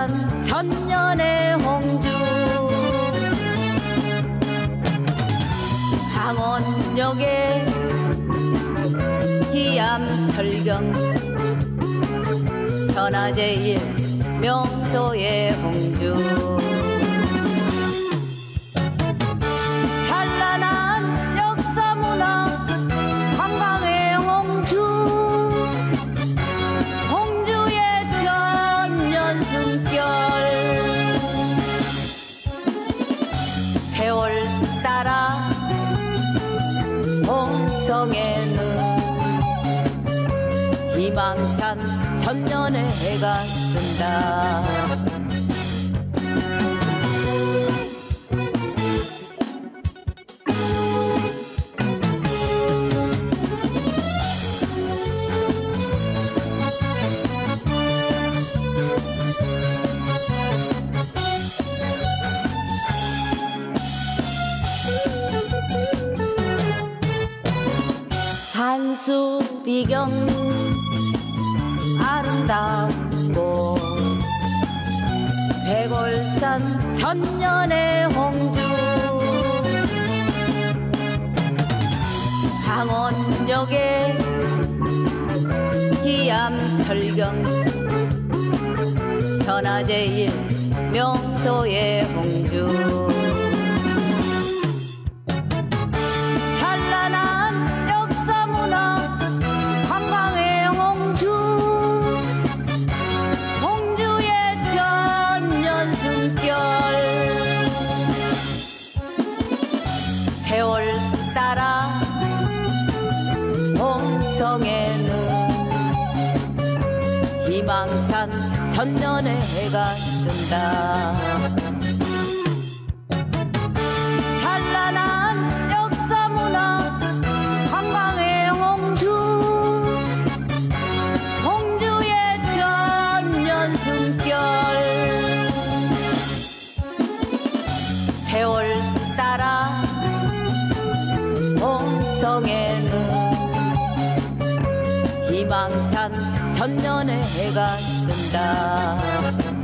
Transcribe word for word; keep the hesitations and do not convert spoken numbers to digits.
백월산 천년의 홍주 항원역의 기암철경 천하제일 명소의 홍주 찬란한 역사문화 관광의 홍주 홍주의 천년 숨결 세월 따라 홍성에는 희망찬 천년의 해가 뜬다. 산수비경 아름답고 백월산 천년의 홍주 항원역의 기암철경 천하제일 명소의 홍주 찬란한 역사문화 관광의 홍주 홍주의 천년 숨결 세월 따라 홍성에는 희망찬 천년의 해가 뜬다. 찬란한 역사문화 관광의 홍주 홍주의 천년 숨결 세월 따라 홍성에는 희망찬 천년의 해가 뜬다.